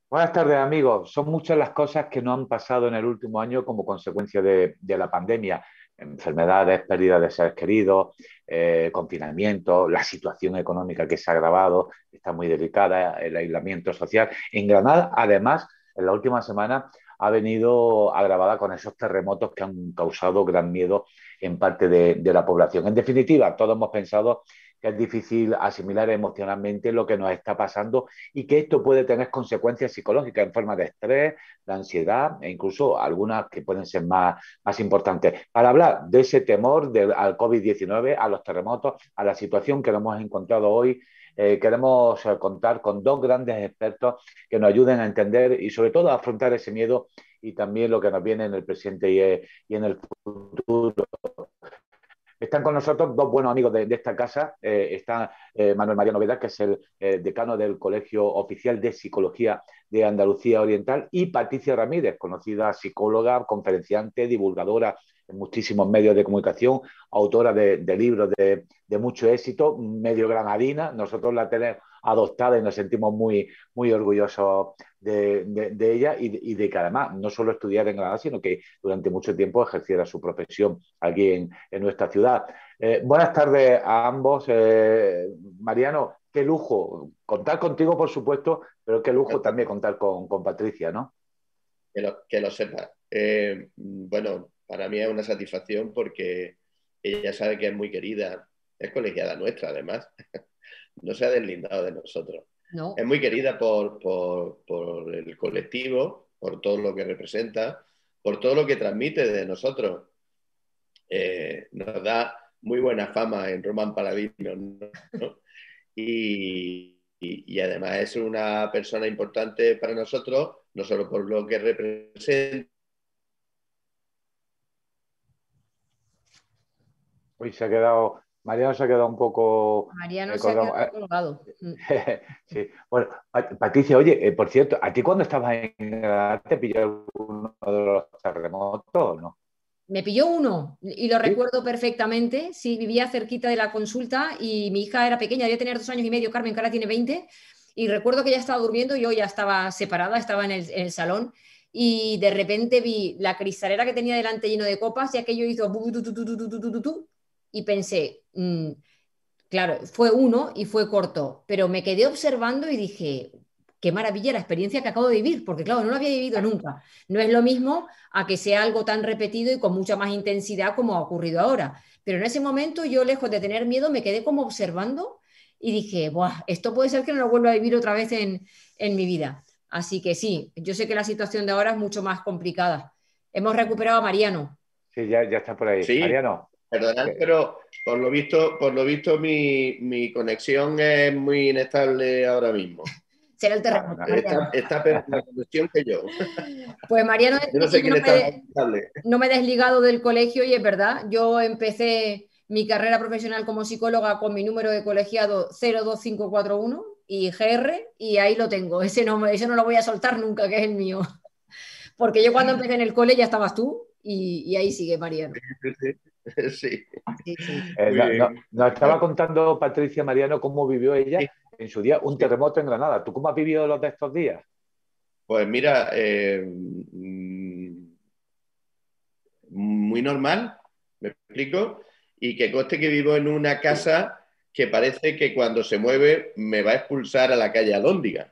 Buenas tardes, amigos. Son muchas las cosas que nos han pasado en el último año como consecuencia de la pandemia. Enfermedades, pérdida de seres queridos, confinamiento, la situación económica que se ha agravado, está muy delicada, el aislamiento social. En Granada, además, en la última semana ha venido agravada con esos terremotos que han causado gran miedo en parte de la población. En definitiva, todos hemos pensado que es difícil asimilar emocionalmente lo que nos está pasando y que esto puede tener consecuencias psicológicas en forma de estrés, de ansiedad e incluso algunas que pueden ser más importantes. Para hablar de ese temor al COVID-19, a los terremotos, a la situación que nos hemos encontrado hoy, queremos contar con dos grandes expertos que nos ayuden a entender y sobre todo a afrontar ese miedo y también lo que nos viene en el presente y en el futuro. Están con nosotros dos buenos amigos de esta casa. Está Manuel María Novedad, que es el decano del Colegio Oficial de Psicología de Andalucía Oriental, y Patricia Ramírez, conocida psicóloga, conferenciante, divulgadora en muchísimos medios de comunicación, autora de libros de mucho éxito, medio granadina. Nosotros la tenemos adoptada y nos sentimos muy orgullosos de ella y de que además no solo estudiara en Granada, sino que durante mucho tiempo ejerciera su profesión aquí en nuestra ciudad. Buenas tardes a ambos. Mariano, qué lujo contar contigo, por supuesto, pero qué lujo también contar con Patricia, ¿no? Que lo sepa. Bueno, para mí es una satisfacción porque ella sabe que es muy querida, es colegiada nuestra además, no se ha deslindado de nosotros. Es No, muy querida por el colectivo, por todo lo que representa, por todo lo que transmite de nosotros. Nos da muy buena fama en Roman Paladino, ¿no? Y además es una persona importante para nosotros, no solo por lo que representa. Hoy Mariano se ha quedado un poco Mariano se ha colgado. quedado colgado. Sí. Bueno, Patricia, oye, por cierto, ¿a ti cuando estabas en Granada te pilló uno de los terremotos o no? Me pilló uno y lo ¿Sí? recuerdo perfectamente. Sí, vivía cerquita de la consulta y mi hija era pequeña, debía tener 2 años y medio, Carmen, que ahora tiene 20. Y recuerdo que ella estaba durmiendo, yo ya estaba separada, estaba en el salón y de repente vi la cristalera que tenía delante lleno de copas y aquello hizo bu, tu, tu, tu, tu, tu, tu, tu, tu, y pensé, claro, fue uno y fue corto, pero me quedé observando y dije, qué maravilla la experiencia que acabo de vivir, porque claro, no lo había vivido nunca. No es lo mismo a que sea algo tan repetido y con mucha más intensidad como ha ocurrido ahora. Pero en ese momento yo, lejos de tener miedo, me quedé como observando y dije, Buah, esto puede ser que no lo vuelva a vivir otra vez en mi vida. Así que sí, yo sé que la situación de ahora es mucho más complicada. Hemos recuperado a Mariano. Sí, ya está por ahí. Sí, Mariano, perdonad, que- pero por lo visto mi conexión es muy inestable ahora mismo. Será el nada, terremoto, nada. Mariano. Está peor la conexión que yo. Pues Mariano, Yo no decirte que sé yo quién está más inestable. no me he desligado del colegio y es verdad, yo empecé mi carrera profesional como psicóloga con mi número de colegiado 02541 y GR y ahí lo tengo, ese no lo voy a soltar nunca, que es el mío, porque yo cuando empecé en el cole ya estabas tú y ahí sigue Mariano. Sí, sí, sí. Sí, sí. Muy bien. Nos estaba contando Patricia Mariano cómo vivió ella Sí, en su día un sí. terremoto en Granada. ¿Tú cómo has vivido los de estos días? Pues mira, muy normal, me explico, y que conste que vivo en una casa que parece que cuando se mueve me va a expulsar a la calle Alhóndiga.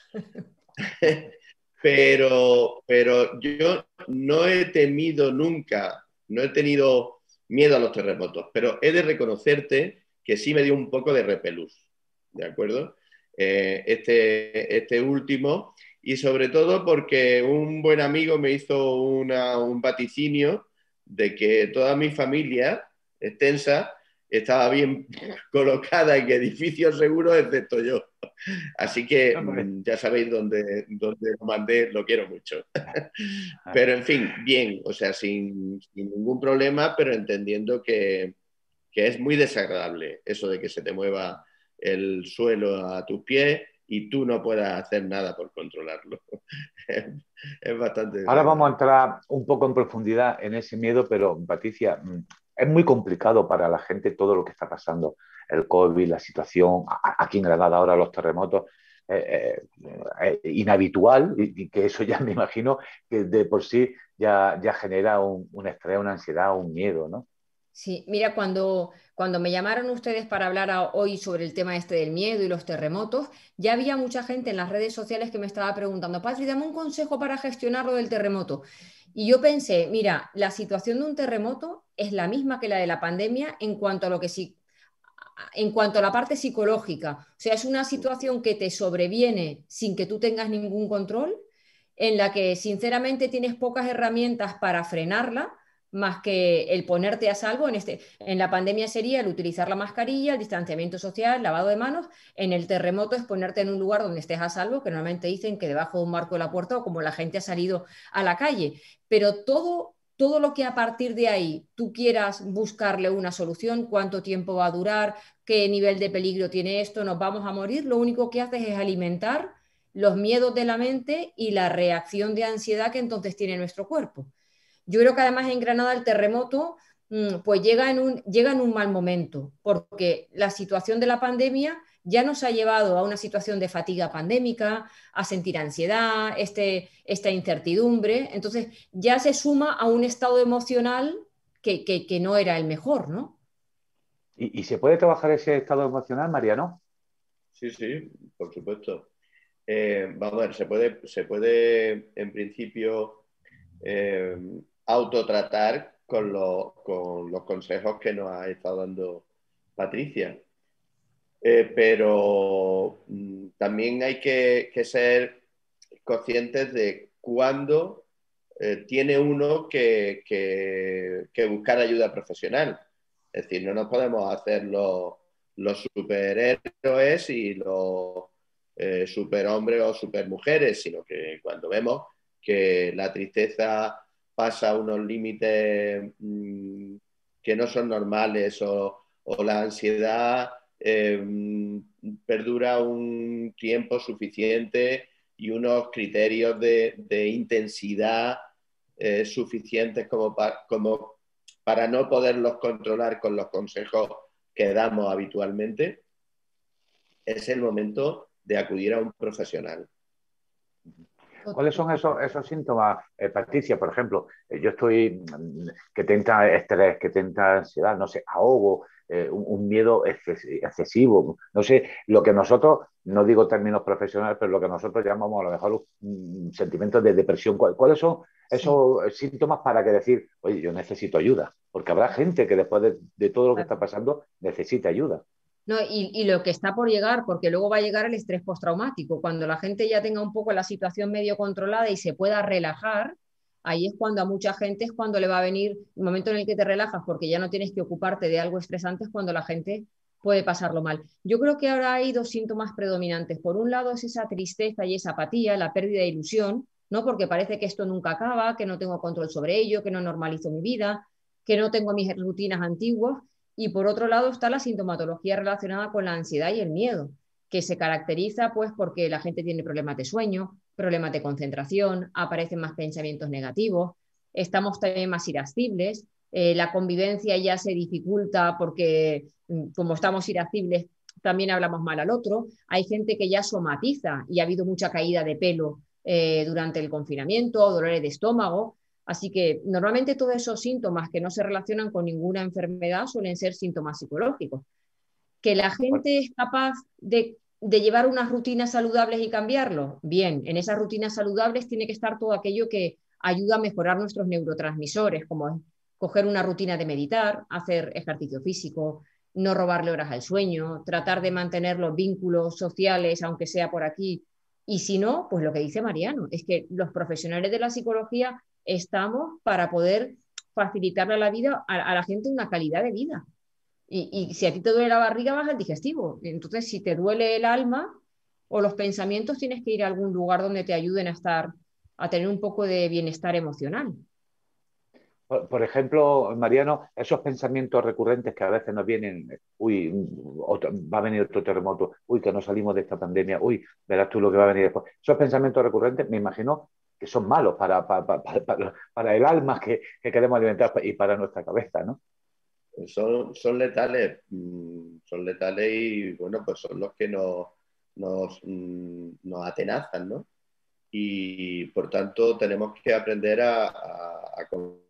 Pero yo no he temido nunca, no he tenido miedo a los terremotos, pero he de reconocerte que sí me dio un poco de repelús, ¿de acuerdo? Este último, y sobre todo porque un buen amigo me hizo un vaticinio de que toda mi familia extensa estaba bien colocada en edificios seguros, excepto yo. Así que Hombre. ya sabéis dónde lo mandé, lo quiero mucho. Pero en fin, bien, o sea, sin ningún problema, pero entendiendo que es muy desagradable eso de que se te mueva el suelo a tus pies y tú no puedas hacer nada por controlarlo. Es bastante Ahora vamos a desagradable. entrar un poco en profundidad en ese miedo, pero Patricia, es muy complicado para la gente todo lo que está pasando, el COVID, la situación, aquí en Granada ahora los terremotos. inhabitual y que eso ya me imagino que de por sí ya genera un estrés, una ansiedad, un miedo, ¿no? Sí, mira, cuando me llamaron ustedes para hablar hoy sobre el tema este del miedo y los terremotos, ya había mucha gente en las redes sociales que me estaba preguntando, Patri, dame un consejo para gestionar lo del terremoto. Y yo pensé, mira, la situación de un terremoto es la misma que la de la pandemia en cuanto a lo que sí, en cuanto a la parte psicológica. O sea, es una situación que te sobreviene sin que tú tengas ningún control, en la que sinceramente tienes pocas herramientas para frenarla, más que el ponerte a salvo. En la pandemia sería el utilizar la mascarilla, el distanciamiento social, lavado de manos. En el terremoto es ponerte en un lugar donde estés a salvo, que normalmente dicen que debajo de un marco de la puerta o como la gente ha salido a la calle. Pero todo lo que a partir de ahí tú quieras buscarle una solución, cuánto tiempo va a durar, qué nivel de peligro tiene esto, nos vamos a morir, lo único que haces es alimentar los miedos de la mente y la reacción de ansiedad que entonces tiene nuestro cuerpo. Yo creo que además en Granada el terremoto pues llega en un mal momento, porque la situación de la pandemia ya nos ha llevado a una situación de fatiga pandémica, a sentir ansiedad, esta incertidumbre. Entonces ya se suma a un estado emocional que no era el mejor, ¿no? ¿Y se puede trabajar ese estado emocional, Mariano? Sí, sí, por supuesto. Vamos a ver, se puede en principio eh, autotratar con los consejos que nos ha estado dando Patricia. Pero también hay que ser conscientes de cuándo tiene uno que buscar ayuda profesional. Es decir, no nos podemos hacer los superhéroes y los superhombres o supermujeres, sino que cuando vemos que la tristeza pasa unos límites que no son normales o la ansiedad perdura un tiempo suficiente y unos criterios de intensidad suficientes como para no poderlos controlar con los consejos que damos habitualmente, es el momento de acudir a un profesional. ¿Cuáles son esos síntomas, Patricia? Por ejemplo, yo estoy que te entra estrés, que te entra ansiedad, no sé, ahogo, un miedo excesivo, no sé, lo que nosotros, no digo términos profesionales, pero lo que nosotros llamamos a lo mejor sentimientos de depresión. ¿Cuáles son Sí. esos síntomas para que decir, oye, yo necesito ayuda? Porque habrá gente que después de todo lo que está pasando necesita ayuda. No, y lo que está por llegar, porque luego va a llegar el estrés postraumático. Cuando la gente ya tenga un poco la situación medio controlada y se pueda relajar, ahí es cuando a mucha gente es cuando le va a venir el momento en el que te relajas, porque ya no tienes que ocuparte de algo estresante, es cuando la gente puede pasarlo mal. Yo creo que ahora hay dos síntomas predominantes. Por un lado es esa tristeza y esa apatía, la pérdida de ilusión, ¿no? Porque parece que esto nunca acaba, que no tengo control sobre ello, que no normalizo mi vida, que no tengo mis rutinas antiguas. Y por otro lado está la sintomatología relacionada con la ansiedad y el miedo, que se caracteriza pues porque la gente tiene problemas de sueño, problemas de concentración, aparecen más pensamientos negativos, estamos también más irascibles, la convivencia ya se dificulta porque como estamos irascibles también hablamos mal al otro, hay gente que ya somatiza y ha habido mucha caída de pelo durante el confinamiento, dolores de estómago. Así que normalmente todos esos síntomas que no se relacionan con ninguna enfermedad suelen ser síntomas psicológicos. Que la gente es capaz de llevar unas rutinas saludables y cambiarlo. Bien, en esas rutinas saludables tiene que estar todo aquello que ayuda a mejorar nuestros neurotransmisores, como coger una rutina de meditar, hacer ejercicio físico, no robarle horas al sueño, tratar de mantener los vínculos sociales, aunque sea por aquí. Y si no, pues lo que dice Mariano, es que los profesionales de la psicología estamos para poder facilitarle la vida a la gente una calidad de vida. Y si a ti te duele la barriga, vas al digestivo. Entonces, si te duele el alma o los pensamientos, tienes que ir a algún lugar donde te ayuden a estar, a tener un poco de bienestar emocional. Por ejemplo, Mariano, esos pensamientos recurrentes que a veces nos vienen, uy, va a venir otro terremoto, uy, que no salimos de esta pandemia, uy, verás tú lo que va a venir después. Esos pensamientos recurrentes, me imagino que son malos para el alma que queremos alimentar y para nuestra cabeza, ¿no? Son letales y bueno, pues son los que nos atenazan, ¿no? Y por tanto tenemos que aprender a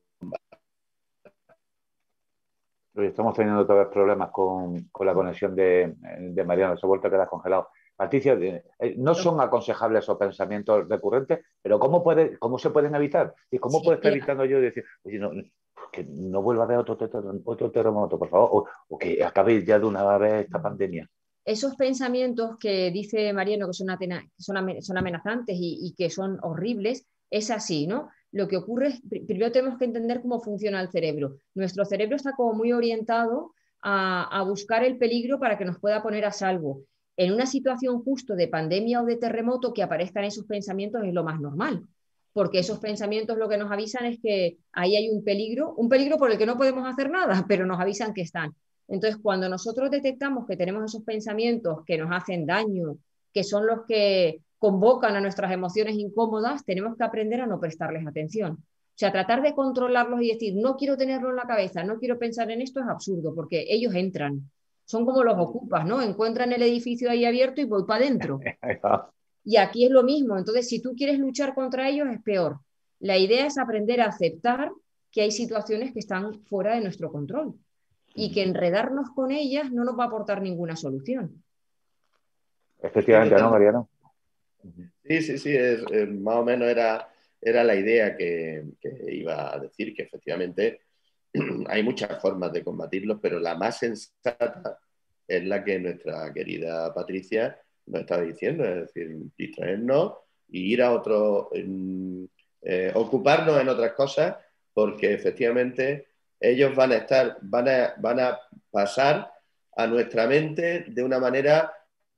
Estamos teniendo otra vez problemas con la conexión de Mariano, se ha vuelto a quedar congelado. Patricia, no son aconsejables esos pensamientos recurrentes, pero ¿cómo se pueden evitar? ¿Y cómo Sí, puedo estar mira, evitando yo decir, oye, no, que no vuelva a haber otro terremoto, por favor, o que acabe ya de una vez esta pandemia? esos pensamientos que dice Mariano que son amenazantes y que son horribles, es así, ¿no? Lo que ocurre es, primero tenemos que entender cómo funciona el cerebro. Nuestro cerebro está como muy orientado a buscar el peligro para que nos pueda poner a salvo. En una situación justo de pandemia o de terremoto, que aparezcan esos pensamientos es lo más normal, porque esos pensamientos lo que nos avisan es que ahí hay un peligro por el que no podemos hacer nada, pero nos avisan que están. Entonces, cuando nosotros detectamos que tenemos esos pensamientos que nos hacen daño, que son los que convocan a nuestras emociones incómodas, tenemos que aprender a no prestarles atención. O sea, tratar de controlarlos y decir, no quiero tenerlo en la cabeza, no quiero pensar en esto, es absurdo, porque ellos entran. Son como los ocupas, ¿no? Encuentran el edificio ahí abierto y voy para adentro. Y aquí es lo mismo. Entonces, si tú quieres luchar contra ellos, es peor. La idea es aprender a aceptar que hay situaciones que están fuera de nuestro control y que enredarnos con ellas no nos va a aportar ninguna solución. Sí, Efectivamente, ¿no, totalmente. Mariano? Sí, sí, sí, más o menos era la idea que iba a decir, que efectivamente hay muchas formas de combatirlos, pero la más sensata es la que nuestra querida Patricia nos estaba diciendo, es decir, distraernos y ir a otro, ocuparnos en otras cosas, porque efectivamente ellos van a pasar a nuestra mente de una manera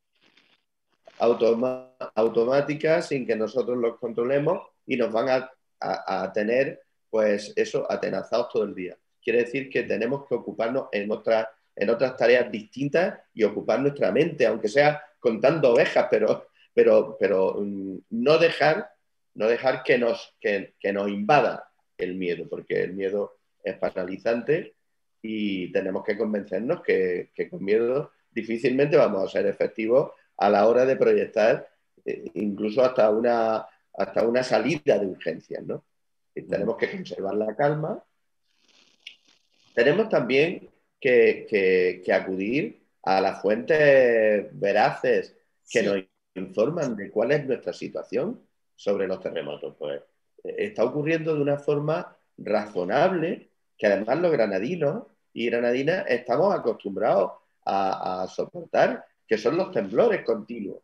automáticas sin que nosotros los controlemos y nos van a tener, pues eso, atenazados todo el día. Quiere decir que tenemos que ocuparnos en otras tareas distintas y ocupar nuestra mente, aunque sea contando ovejas, pero no dejar que nos invada el miedo, porque el miedo es paralizante y tenemos que convencernos que con miedo difícilmente vamos a ser efectivos a la hora de proyectar incluso hasta una salida de urgencias, ¿no? Y tenemos que conservar la calma. Tenemos también que acudir a las fuentes veraces que Sí, nos informan de cuál es nuestra situación sobre los terremotos. Pues está ocurriendo de una forma razonable, que además los granadinos y granadinas estamos acostumbrados a soportar, que son los temblores continuos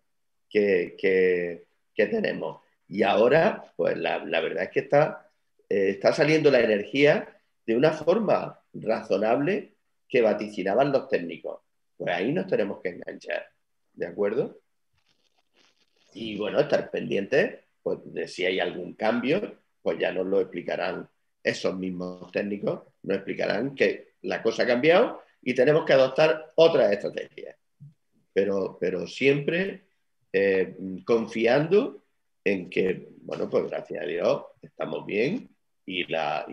que tenemos. Y ahora, pues la verdad es que está saliendo la energía de una forma razonable que vaticinaban los técnicos. Pues ahí nos tenemos que enganchar, ¿de acuerdo? Y bueno, estar pendientes, pues de si hay algún cambio, pues ya nos lo explicarán esos mismos técnicos, nos explicarán que la cosa ha cambiado y tenemos que adoptar otras estrategias. Pero siempre confiando en que, bueno, pues gracias a Dios estamos bien y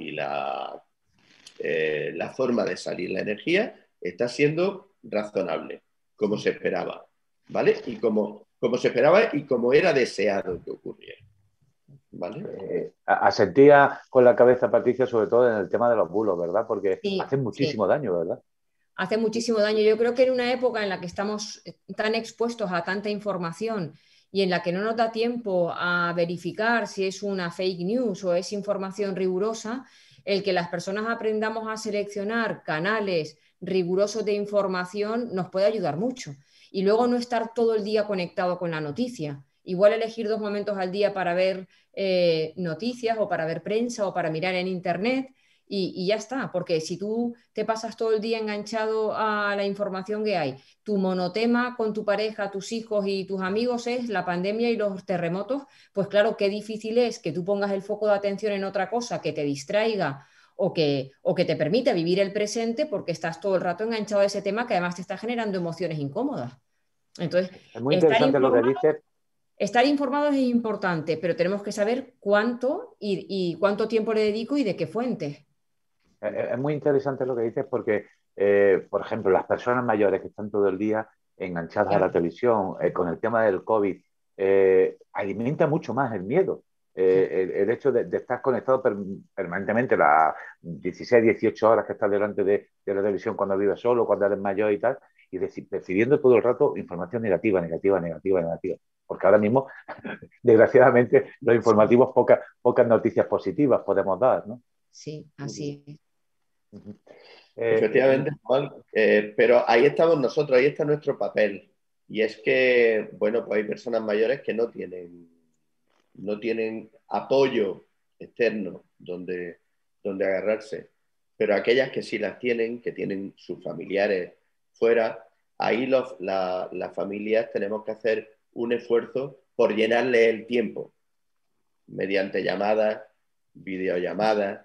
la forma de salir la energía está siendo razonable, como se esperaba, ¿vale? Y como se esperaba y como era deseado que ocurriera, ¿vale? Asentía con la cabeza, Patricia, sobre todo en el tema de los bulos, ¿verdad? Porque sí, hacen sí. muchísimo daño, ¿verdad? Hace muchísimo daño. Yo creo que en una época en la que estamos tan expuestos a tanta información y en la que no nos da tiempo a verificar si es una fake news o es información rigurosa, el que las personas aprendamos a seleccionar canales rigurosos de información nos puede ayudar mucho. Y luego no estar todo el día conectado con la noticia. Igual elegir 2 momentos al día para ver noticias o para ver prensa o para mirar en internet y ya está, porque si tú te pasas todo el día enganchado a la información que hay, tu monotema con tu pareja, tus hijos y tus amigos es la pandemia y los terremotos, pues claro, qué difícil es que tú pongas el foco de atención en otra cosa que te distraiga o que te permita vivir el presente porque estás todo el rato enganchado a ese tema que además te está generando emociones incómodas. Entonces, Es muy estar interesante lo que informado, dices. estar informados es importante, pero tenemos que saber cuánto y cuánto tiempo le dedico y de qué fuentes. Es muy interesante lo que dices porque, por ejemplo, las personas mayores que están todo el día enganchadas a la televisión, con el tema del COVID, alimenta mucho más el miedo. El hecho de estar conectado permanentemente las 16, 18 horas que estás delante de la televisión cuando vives solo, cuando eres mayor y tal, y percibiendo todo el rato información negativa, negativa, negativa, negativa. Porque ahora mismo, desgraciadamente, los informativos pocas noticias positivas podemos dar, ¿no? Sí, así es. Efectivamente, Juan, pero ahí estamos nosotros, ahí está nuestro papel. Y es que, bueno, pues hay personas mayores que no tienen apoyo externo donde agarrarse, pero aquellas que sí las tienen, que tienen sus familiares fuera, ahí las familias tenemos que hacer un esfuerzo por llenarle el tiempo, mediante llamadas, videollamadas,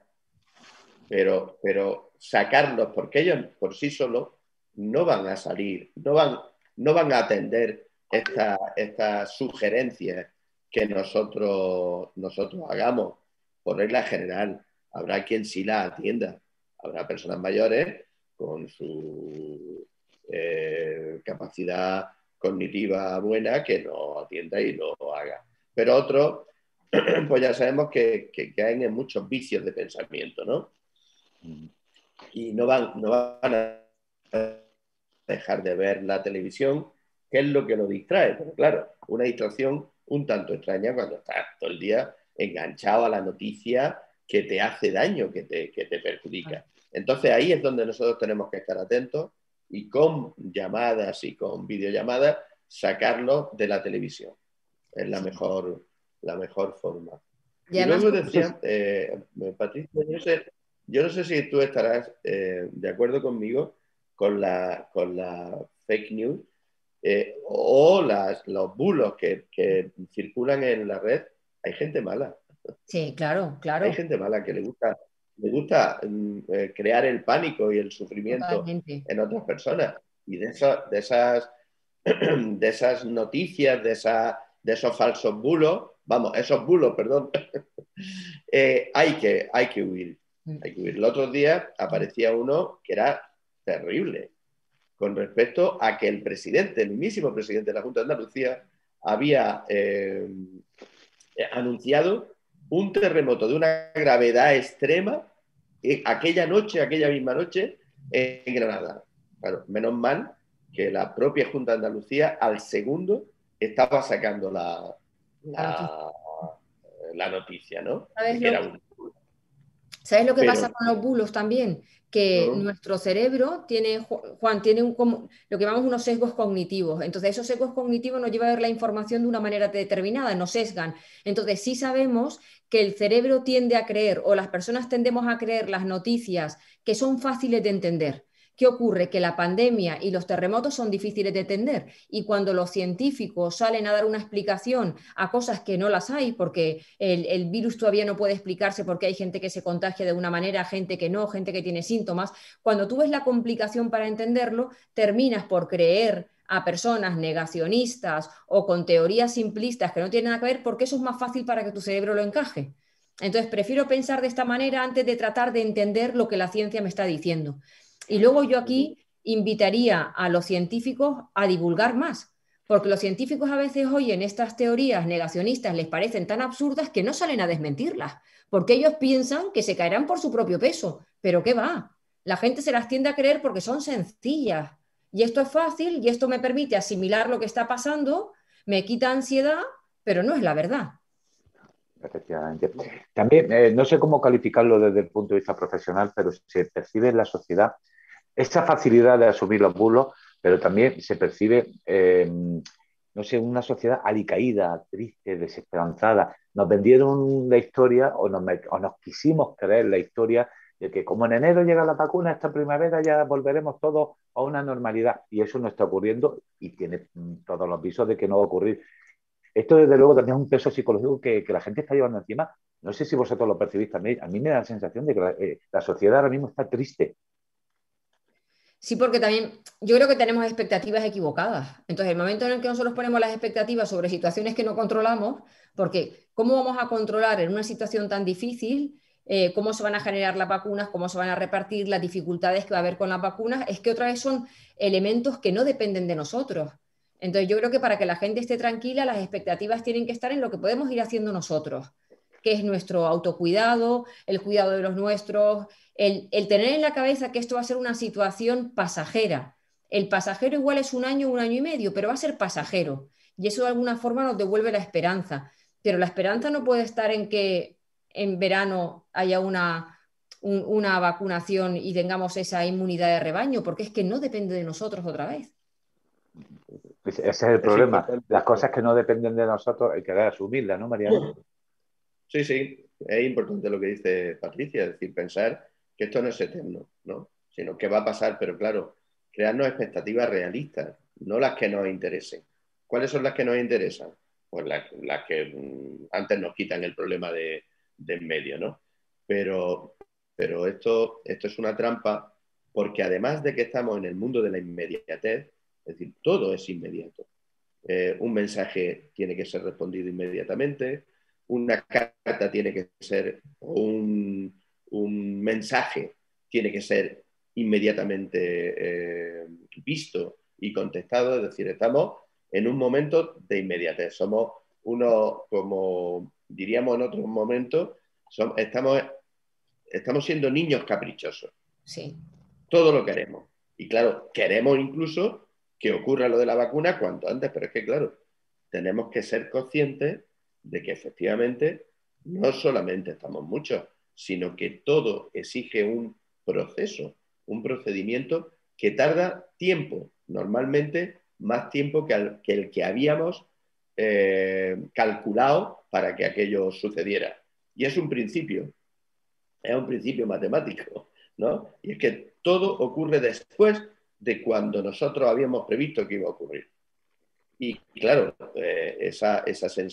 pero sacarlos, porque ellos por sí solos no van a salir, no van a atender estas sugerencias que nosotros hagamos. Por regla general, habrá quien sí la atienda. Habrá personas mayores con su capacidad cognitiva buena que lo atienda y lo haga. Pero otros, pues ya sabemos que caen en muchos vicios de pensamiento, ¿no? Y no van a dejar de ver la televisión, que es lo que lo distrae. Pero claro, una distracción un tanto extraña cuando estás todo el día enganchado a la noticia que te hace daño, que te perjudica. Entonces ahí es donde nosotros tenemos que estar atentos y con llamadas y con videollamadas sacarlo de la televisión. Es la mejor forma. Y luego decía, Patricia, yo no sé si tú estarás de acuerdo conmigo con la fake news o los bulos que circulan en la red. Hay gente mala. Sí, claro, claro. Hay gente mala que le gusta crear el pánico y el sufrimiento Totalmente en otras personas. Y de esas noticias, de esos falsos bulos, esos bulos, perdón, hay que huir. Hay que huir. El otro día aparecía uno que era terrible con respecto a que el mismísimo presidente de la Junta de Andalucía, había anunciado un terremoto de una gravedad extrema aquella misma noche, en Granada. Claro, menos mal que la propia Junta de Andalucía al segundo estaba sacando la noticia, ¿no? ¿Sabes lo que pasa con los bulos también? Que nuestro cerebro tiene, Juan, tiene lo que llamamos unos sesgos cognitivos. Entonces, esos sesgos cognitivos nos llevan a ver la información de una manera determinada, nos sesgan. Entonces, sí sabemos que el cerebro tiende a creer, o las personas tendemos a creer las noticias que son fáciles de entender. ¿Qué ocurre? Que la pandemia y los terremotos son difíciles de entender, y cuando los científicos salen a dar una explicación a cosas que no las hay, porque el virus todavía no puede explicarse porque hay gente que se contagia de una manera, gente que no, gente que tiene síntomas, cuando tú ves la complicación para entenderlo, terminas por creer a personas negacionistas o con teorías simplistas que no tienen nada que ver, porque eso es más fácil para que tu cerebro lo encaje. Entonces prefiero pensar de esta manera antes de tratar de entender lo que la ciencia me está diciendo. Y luego yo aquí invitaría a los científicos a divulgar más, porque los científicos a veces oyen estas teorías negacionistas, les parecen tan absurdas que no salen a desmentirlas, porque ellos piensan que se caerán por su propio peso, pero ¿qué va? La gente se las tiende a creer porque son sencillas, y esto es fácil, y esto me permite asimilar lo que está pasando, me quita ansiedad, pero no es la verdad. Efectivamente. También, no sé cómo calificarlo desde el punto de vista profesional, pero se percibe en la sociedad esa facilidad de asumir los bulos, pero también se percibe, no sé, una sociedad alicaída, triste, desesperanzada. Nos vendieron la historia o nos quisimos creer la historia de que como en enero llega la vacuna, esta primavera ya volveremos todos a una normalidad. Y eso no está ocurriendo y tiene todos los visos de que no va a ocurrir. Esto, desde luego, también es un peso psicológico que la gente está llevando encima. No sé si vosotros lo percibís también. A mí me da la sensación de que la sociedad ahora mismo está triste. Sí, porque también yo creo que tenemos expectativas equivocadas. Entonces, el momento en el que nosotros ponemos las expectativas sobre situaciones que no controlamos, porque ¿cómo vamos a controlar en una situación tan difícil cómo se van a generar las vacunas, cómo se van a repartir, las dificultades que va a haber con las vacunas, es que otra vez son elementos que no dependen de nosotros. Entonces yo creo que para que la gente esté tranquila, las expectativas tienen que estar en lo que podemos ir haciendo nosotros, que es nuestro autocuidado, el cuidado de los nuestros, el tener en la cabeza que esto va a ser una situación pasajera. El pasajero igual es un año y medio, pero va a ser pasajero. Y eso de alguna forma nos devuelve la esperanza. Pero la esperanza no puede estar en que en verano haya una vacunación y tengamos esa inmunidad de rebaño, porque es que no depende de nosotros otra vez. Ese es el Es problema. importante. Las cosas que no dependen de nosotros hay que asumirlas, ¿no, Mariano? Sí, sí, es importante lo que dice Patricia, es decir, pensar que esto no es eterno, ¿no? Sino que va a pasar, pero claro, crearnos expectativas realistas, no las que nos interesen. ¿Cuáles son las que nos interesan? Pues las que antes nos quitan el problema de en medio, ¿no? Pero esto es una trampa porque además de que estamos en el mundo de la inmediatez, es decir, todo es inmediato. Un mensaje tiene que ser respondido inmediatamente, una carta tiene que ser, o un mensaje tiene que ser inmediatamente visto y contestado, es decir, estamos en un momento de inmediatez, somos unos, como diríamos en otros momentos, estamos siendo niños caprichosos. Sí. Todo lo queremos. Y claro, queremos incluso que ocurra lo de la vacuna cuanto antes, pero es que claro, tenemos que ser conscientes de que efectivamente no solamente estamos muchos, sino que todo exige un proceso, un procedimiento que tarda tiempo, normalmente más tiempo que el que habíamos calculado para que aquello sucediera. Y es un principio matemático, ¿no? Y es que todo ocurre después de cuando nosotros habíamos previsto que iba a ocurrir. Y claro, esa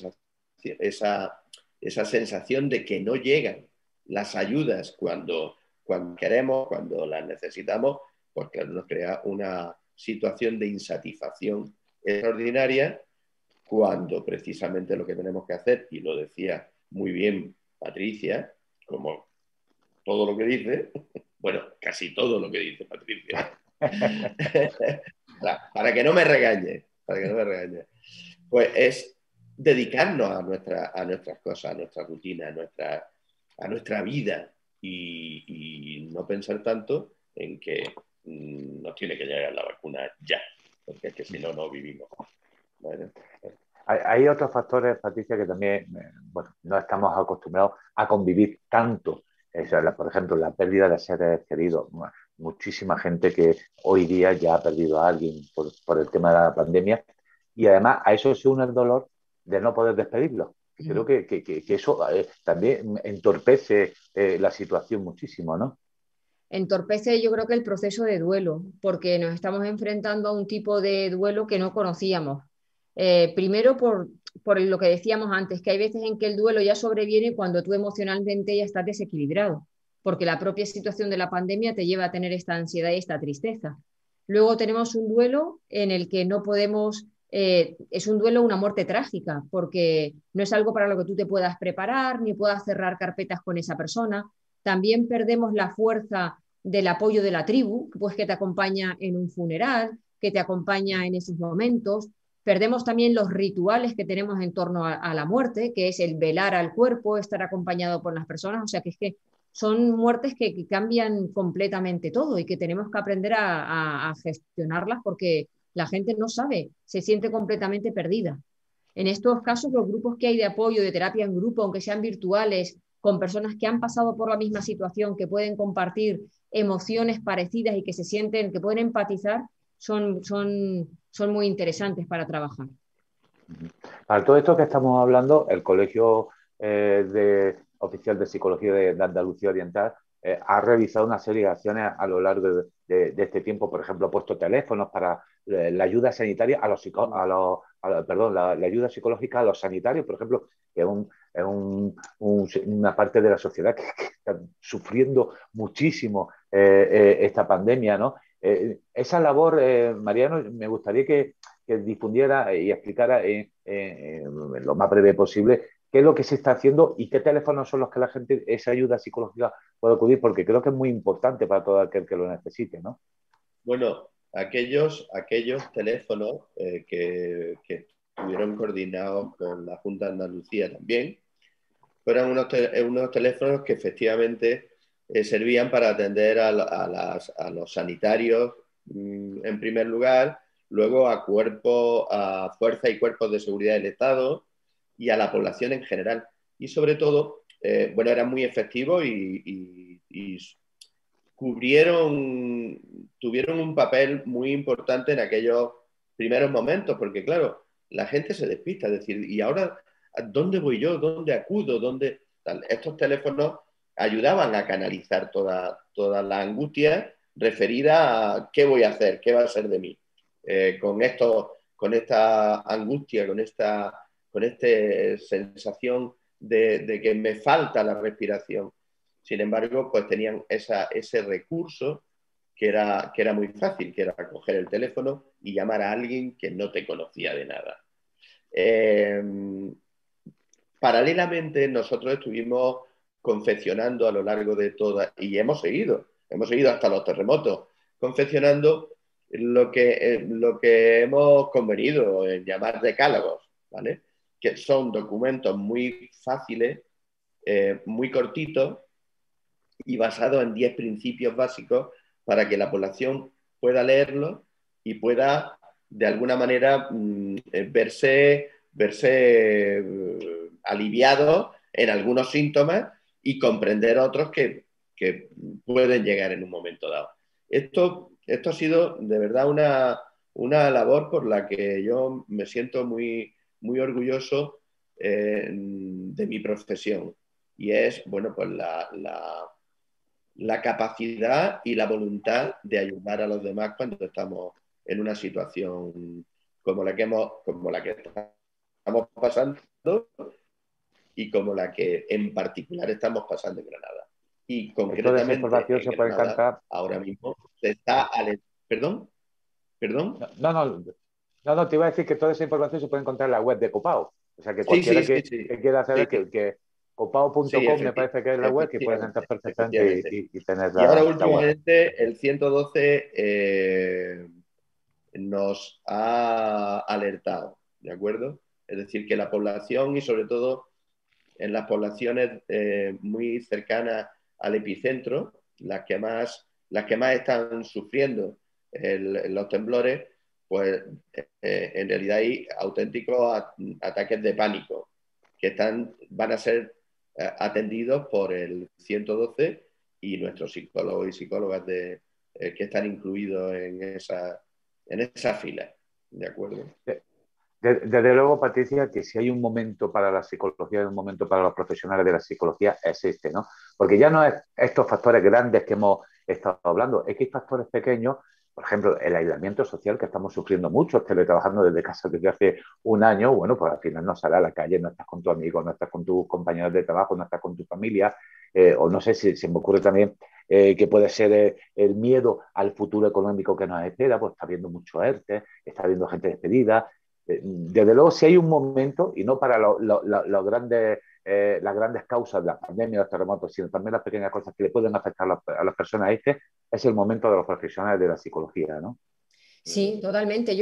sensación de que no llegan las ayudas cuando queremos, cuando las necesitamos, pues claro, nos crea una situación de insatisfacción extraordinaria cuando precisamente lo que tenemos que hacer, y lo decía muy bien Patricia, como todo lo que dice, bueno, casi todo lo que dice Patricia, para que no me regañe, pues es dedicarnos a nuestras cosas, a nuestra rutina, a nuestra vida y no pensar tanto en que nos tiene que llegar la vacuna ya, porque es que si no, no vivimos. ¿Vale? Hay otros factores, Patricia, que también bueno, no estamos acostumbrados a convivir tanto. Por ejemplo, la pérdida de seres queridos. Muchísima gente que hoy día ya ha perdido a alguien por el tema de la pandemia y además a eso se une el dolor de no poder despedirlo. Creo que eso también entorpece la situación muchísimo, ¿no? Entorpece yo creo que el proceso de duelo, porque nos estamos enfrentando a un tipo de duelo que no conocíamos. Primero por lo que decíamos antes, que hay veces en que el duelo ya sobreviene cuando tú emocionalmente ya estás desequilibrado, porque la propia situación de la pandemia te lleva a tener esta ansiedad y esta tristeza. Luego tenemos un duelo en el que no podemos, es un duelo, una muerte trágica, porque no es algo para lo que tú te puedas preparar, ni puedas cerrar carpetas con esa persona. También perdemos la fuerza del apoyo de la tribu, pues que te acompaña en un funeral, que te acompaña en esos momentos. Perdemos también los rituales que tenemos en torno a la muerte, que es el velar al cuerpo, estar acompañado por las personas. O sea, que es que son muertes que cambian completamente todo y que tenemos que aprender a gestionarlas porque la gente no sabe, se siente completamente perdida. En estos casos, los grupos que hay de apoyo, de terapia en grupo, aunque sean virtuales, con personas que han pasado por la misma situación, que pueden compartir emociones parecidas y que se sienten, que pueden empatizar, son muy interesantes para trabajar. Para todo esto que estamos hablando, el Colegio Oficial de Psicología de Andalucía Oriental ha realizado una serie de acciones a lo largo de este tiempo. Por ejemplo, ha puesto teléfonos para la ayuda sanitaria la ayuda psicológica a los sanitarios, por ejemplo, que es una parte de la sociedad que está sufriendo muchísimo esta pandemia, ¿no? Esa labor, Mariano, me gustaría que difundiera y explicara en lo más breve posible qué es lo que se está haciendo y qué teléfonos son los que la gente, esa ayuda psicológica puede acudir, porque creo que es muy importante para todo aquel que lo necesite, ¿no? Bueno, aquellos teléfonos que estuvieron coordinados con la Junta de Andalucía también, fueron unos teléfonos que efectivamente servían para atender a los sanitarios en primer lugar, luego a fuerzas y cuerpos de seguridad del Estado y a la población en general. Y sobre todo, bueno, eran muy efectivos y tuvieron un papel muy importante en aquellos primeros momentos, porque claro, la gente se despista, es decir, ¿y ahora dónde voy yo? ¿Dónde acudo? Estos teléfonos ayudaban a canalizar toda la angustia referida a qué voy a hacer, qué va a ser de mí. Con esta angustia, con esta sensación de que me falta la respiración. Sin embargo, pues tenían ese recurso que era muy fácil, que era coger el teléfono y llamar a alguien que no te conocía de nada. Paralelamente, nosotros estuvimos confeccionando a lo largo de toda, y hemos seguido hasta los terremotos, confeccionando lo que hemos convenido en llamar decálogos, ¿vale? Que son documentos muy fáciles, muy cortitos y basados en 10 principios básicos para que la población pueda leerlo y pueda, de alguna manera, verse aliviado en algunos síntomas y comprender otros que pueden llegar en un momento dado. Esto ha sido de verdad una labor por la que yo me siento muy, muy orgulloso de mi profesión, y es, bueno, pues la capacidad y la voluntad de ayudar a los demás cuando estamos en una situación como la que estamos pasando y como la que en particular estamos pasando en Granada. Y Toda esa concretamente información en se puede Granada, encontrar. ahora mismo se está... ¿Perdón? ¿Perdón? No, te iba a decir que toda esa información se puede encontrar en la web de Copao. O sea, que Sí, cualquiera sí, que, sí. que quiera hacer Sí, que sí, copao.com me parece que es la web, que pueden entrar perfectamente efectivamente. y tener Y ahora la web. últimamente el 112 nos ha alertado, ¿de acuerdo? Es decir, que la población, y sobre todo en las poblaciones muy cercanas al epicentro, las que más están sufriendo los temblores, pues en realidad hay auténticos ataques de pánico que van a ser atendidos por el 112 y nuestros psicólogos y psicólogas que están incluidos en esa fila, ¿de acuerdo? Desde luego, Patricia, que si hay un momento para la psicología, hay un momento para los profesionales de la psicología, es este, ¿no? Porque ya no es estos factores grandes que hemos estado hablando, es que hay factores pequeños, por ejemplo, el aislamiento social que estamos sufriendo muchos, teletrabajando desde casa desde hace un año, bueno, pues al final no sales a la calle, no estás con tu amigo, no estás con tus compañeros de trabajo, no estás con tu familia, o no sé si se me ocurre también que puede ser el miedo al futuro económico que nos espera, pues está habiendo mucho ERTE, está habiendo gente despedida. Desde luego, si hay un momento, y no para las grandes causas de la pandemia, los terremotos, sino también las pequeñas cosas que le pueden afectar a las personas, es el momento de los profesionales de la psicología, ¿no? Sí, totalmente.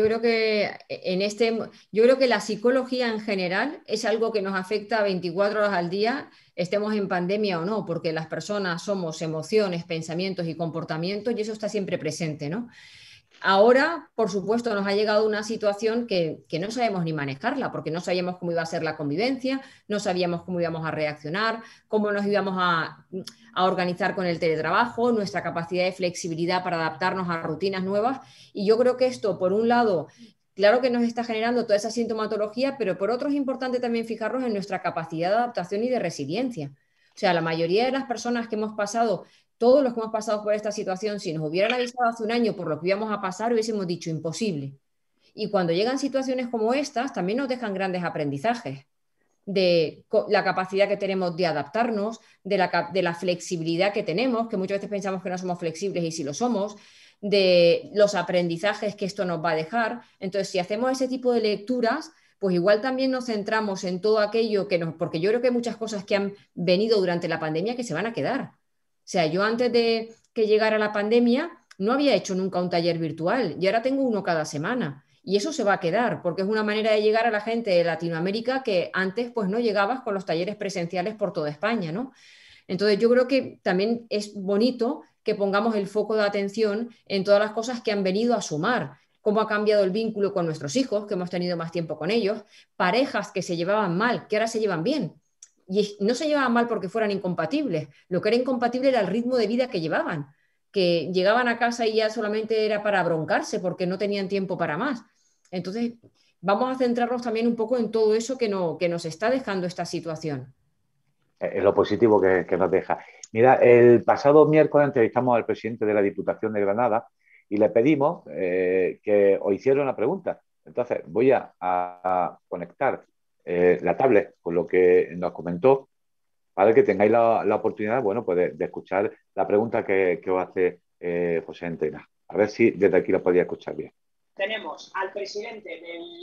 Yo creo que la psicología en general es algo que nos afecta 24 horas al día, estemos en pandemia o no, porque las personas somos emociones, pensamientos y comportamientos y eso está siempre presente, ¿no? Ahora, por supuesto, nos ha llegado una situación que no sabemos ni manejarla, porque no sabíamos cómo iba a ser la convivencia, no sabíamos cómo íbamos a reaccionar, cómo nos íbamos a organizar con el teletrabajo, nuestra capacidad de flexibilidad para adaptarnos a rutinas nuevas. Y yo creo que esto, por un lado, claro que nos está generando toda esa sintomatología, pero por otro es importante también fijarnos en nuestra capacidad de adaptación y de resiliencia. O sea, la mayoría de las personas que hemos pasado, todos los que hemos pasado por esta situación, si nos hubieran avisado hace un año por lo que íbamos a pasar, hubiésemos dicho imposible. Y cuando llegan situaciones como estas, también nos dejan grandes aprendizajes de la capacidad que tenemos de adaptarnos, de la flexibilidad que tenemos, que muchas veces pensamos que no somos flexibles y sí lo somos, de los aprendizajes que esto nos va a dejar. Entonces, si hacemos ese tipo de lecturas, pues igual también nos centramos en todo aquello porque yo creo que hay muchas cosas que han venido durante la pandemia que se van a quedar. O sea, yo antes de que llegara la pandemia no había hecho nunca un taller virtual y ahora tengo uno cada semana. Y eso se va a quedar, porque es una manera de llegar a la gente de Latinoamérica que antes pues no llegabas con los talleres presenciales por toda España, ¿no? Entonces yo creo que también es bonito que pongamos el foco de atención en todas las cosas que han venido a sumar, cómo ha cambiado el vínculo con nuestros hijos, que hemos tenido más tiempo con ellos, parejas que se llevaban mal, que ahora se llevan bien. Y no se llevaban mal porque fueran incompatibles, lo que era incompatible era el ritmo de vida que llevaban, que llegaban a casa y ya solamente era para broncarse porque no tenían tiempo para más. Entonces, vamos a centrarnos también un poco en todo eso que nos está dejando esta situación. Es lo positivo que nos deja. Mira, el pasado miércoles entrevistamos al presidente de la Diputación de Granada y le pedimos que os hiciera una pregunta. Entonces, voy a conectar la tablet con lo que nos comentó para que tengáis la oportunidad, bueno, pues de escuchar la pregunta que os hace José Entrena. A ver si desde aquí lo podía escuchar bien. Tenemos al presidente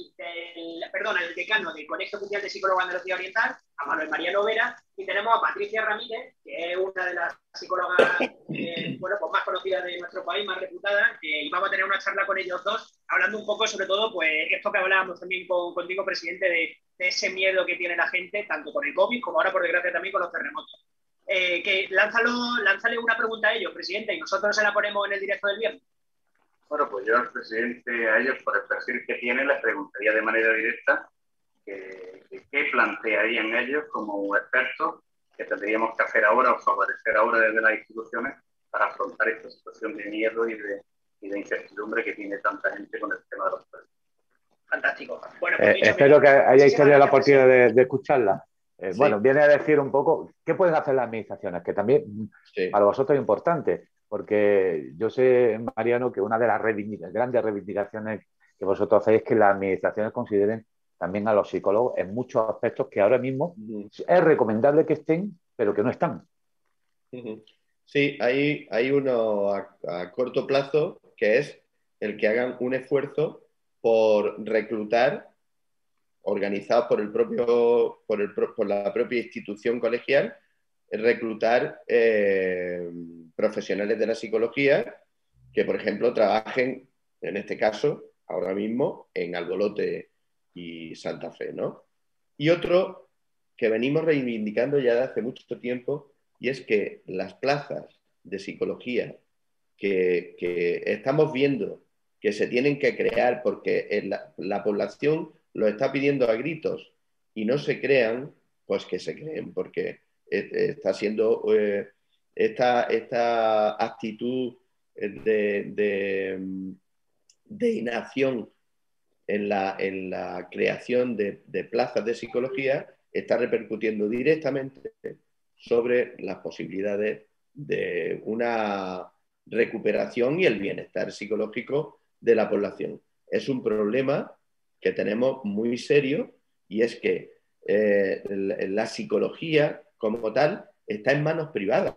el decano del Colegio Oficial de Psicólogos de Andalucía Oriental, a Manuel María Lovera, y tenemos a Patricia Ramírez, que es una de las psicólogas pues más conocidas de nuestro país, más reputada, y vamos a tener una charla con ellos dos, hablando un poco sobre todo, pues esto que hablábamos también contigo, presidente, de ese miedo que tiene la gente, tanto con el COVID como ahora, por desgracia, también con los terremotos. Que lánzale una pregunta a ellos, presidente, y nosotros se la ponemos en el directo del viernes. Bueno, pues yo al presidente, a ellos, por el perfil que tienen, les preguntaría de manera directa qué plantearían ellos como expertos que tendríamos que hacer ahora o favorecer ahora desde las instituciones para afrontar esta situación de miedo y de incertidumbre que tiene tanta gente con el tema de los precios. Fantástico. Bueno, pues, espero que hayáis tenido la oportunidad de escucharla. Sí. Bueno, viene a decir un poco qué pueden hacer las administraciones, que también para vosotros es importante. Porque yo sé, Mariano, que una de las grandes reivindicaciones que vosotros hacéis es que las administraciones consideren también a los psicólogos en muchos aspectos que ahora mismo es recomendable que estén, pero que no están. Sí, hay uno a corto plazo que es el que hagan un esfuerzo por reclutar, organizados por la propia institución colegial, reclutar profesionales de la psicología que, por ejemplo, trabajen, en este caso, ahora mismo, en Albolote y Santa Fe, ¿no? Y otro que venimos reivindicando ya de hace mucho tiempo, y es que las plazas de psicología que estamos viendo que se tienen que crear porque la población lo está pidiendo a gritos y no se crean, pues que se creen, porque está siendo esta actitud de inacción en la creación de plazas de psicología está repercutiendo directamente sobre las posibilidades de una recuperación y el bienestar psicológico de la población. Es un problema que tenemos muy serio y es que la psicología como tal está en manos privadas.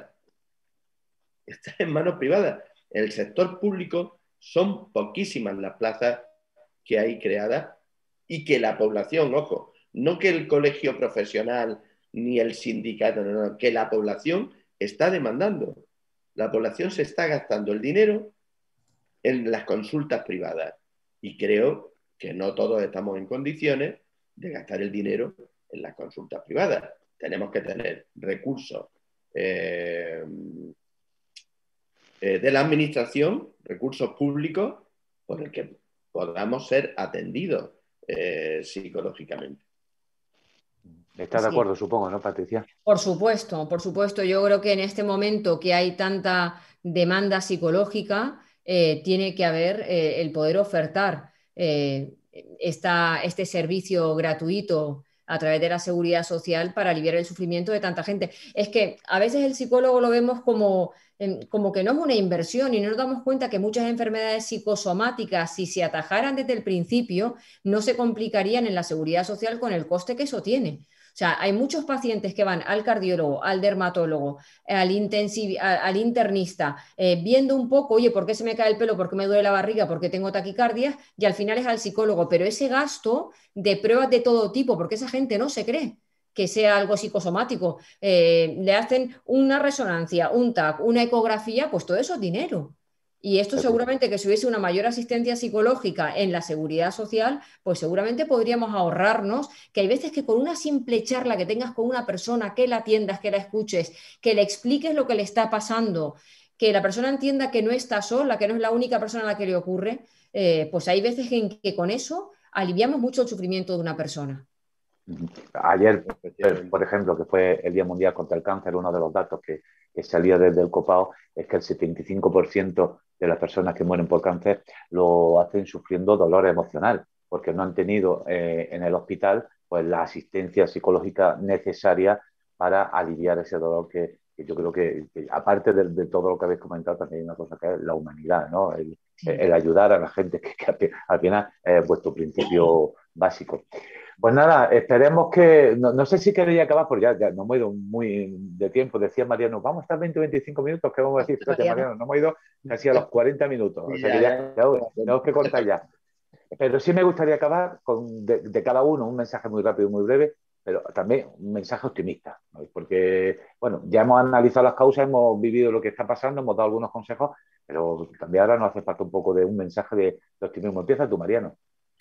Está en manos privadas. En el sector público son poquísimas las plazas que hay creadas y que la población, ojo, no que el colegio profesional ni el sindicato, no, que la población está demandando. La población se está gastando el dinero en las consultas privadas y creo que no todos estamos en condiciones de gastar el dinero en las consultas privadas. Tenemos que tener recursos de la administración, recursos públicos, por el que podamos ser atendidos psicológicamente. ¿Estás de acuerdo, supongo, no, Patricia? Por supuesto, por supuesto. Yo creo que en este momento que hay tanta demanda psicológica, tiene que haber el poder ofertar este servicio gratuito a través de la seguridad social para aliviar el sufrimiento de tanta gente. Es que a veces el psicólogo lo vemos como que no es una inversión y no nos damos cuenta que muchas enfermedades psicosomáticas, si se atajaran desde el principio, no se complicarían en la seguridad social con el coste que eso tiene. O sea, hay muchos pacientes que van al cardiólogo, al dermatólogo, al internista, viendo un poco, oye, ¿por qué se me cae el pelo? ¿Por qué me duele la barriga? ¿Por qué tengo taquicardia? Y al final es al psicólogo. Pero ese gasto de pruebas de todo tipo, porque esa gente no se cree que sea algo psicosomático, le hacen una resonancia, un TAC, una ecografía, pues todo eso es dinero. Y esto seguramente que si hubiese una mayor asistencia psicológica en la seguridad social, pues seguramente podríamos ahorrarnos, que hay veces que con una simple charla que tengas con una persona, que la atiendas, que la escuches, que le expliques lo que le está pasando, que la persona entienda que no está sola, que no es la única persona a la que le ocurre, pues hay veces en que con eso aliviamos mucho el sufrimiento de una persona. Ayer, por ejemplo, que fue el Día Mundial contra el Cáncer, uno de los datos que salía desde el COPAO es que el 75% de las personas que mueren por cáncer lo hacen sufriendo dolor emocional, porque no han tenido en el hospital pues, la asistencia psicológica necesaria para aliviar ese dolor que yo creo que aparte de todo lo que habéis comentado, también hay una cosa que es la humanidad, ¿no? El ayudar a la gente, que al final es vuestro principio básico. Pues nada, esperemos que. No sé si queréis acabar, porque ya no hemos ido muy de tiempo. Decía Mariano, vamos a estar 20 o 25 minutos. ¿Qué vamos a decir? Fíjate, Mariano, no hemos ido casi a los 40 minutos. O sea que ya tenemos que cortar ya. Pero sí me gustaría acabar con de cada uno un mensaje muy rápido y muy breve, pero también un mensaje optimista, ¿no? Porque, bueno, ya hemos analizado las causas, hemos vivido lo que está pasando, hemos dado algunos consejos, pero también ahora nos hace falta un poco de un mensaje de optimismo. Empieza tú, Mariano.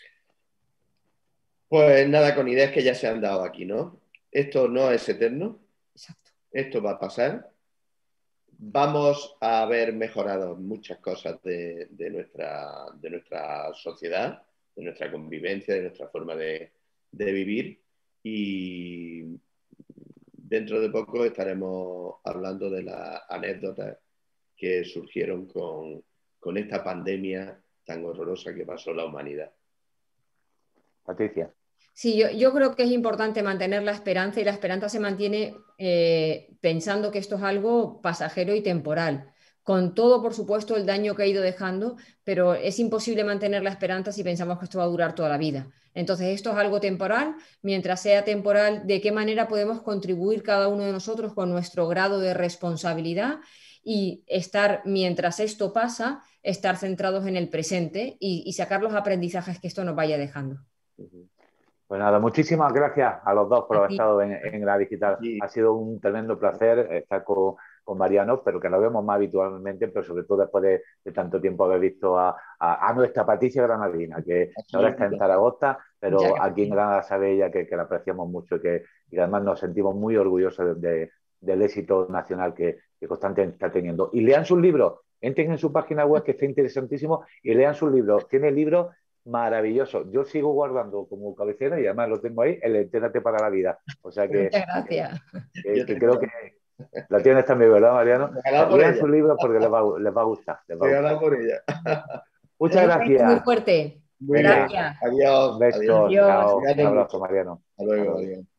Pues nada, con ideas que ya se han dado aquí, ¿no? Esto no es eterno. Exacto. Esto va a pasar. Vamos a haber mejorado muchas cosas de nuestra sociedad, de nuestra convivencia, de nuestra forma de vivir. Y dentro de poco estaremos hablando de las anécdotas que surgieron con esta pandemia tan horrorosa que pasó la humanidad. Patricia. Sí, yo creo que es importante mantener la esperanza y la esperanza se mantiene pensando que esto es algo pasajero y temporal. Con todo, por supuesto, el daño que ha ido dejando, pero es imposible mantener la esperanza si pensamos que esto va a durar toda la vida. Entonces, esto es algo temporal. Mientras sea temporal, ¿de qué manera podemos contribuir cada uno de nosotros con nuestro grado de responsabilidad y estar, mientras esto pasa, estar centrados en el presente y sacar los aprendizajes que esto nos vaya dejando? Pues nada, muchísimas gracias a los dos por haber Sí. estado en la digital. Sí. Ha sido un tremendo placer estar con Mariano, pero que lo vemos más habitualmente, pero sobre todo después de tanto tiempo haber visto a nuestra Patricia Granadina, que ahora está en Zaragoza, pero aquí en Granada sabe ella que la apreciamos mucho y que además nos sentimos muy orgullosos del éxito nacional que constantemente está teniendo. Y lean sus libros, entren en su página web que está interesantísimo y lean sus libros. Tiene libros maravilloso. Yo sigo guardando como cabecera y además lo tengo ahí, el Entérate para la vida. O sea que, Muchas gracias. que creo que la tienes también, ¿verdad, Mariano? Lean sus libros porque les va a gustar. Regalado por ella. Muchas gracias. Muy fuerte. Muy Gracias. bien. Adiós. Un beso. Adiós. Chao. Un Adiós. abrazo, Mariano. Hasta luego. Hasta luego. Adiós.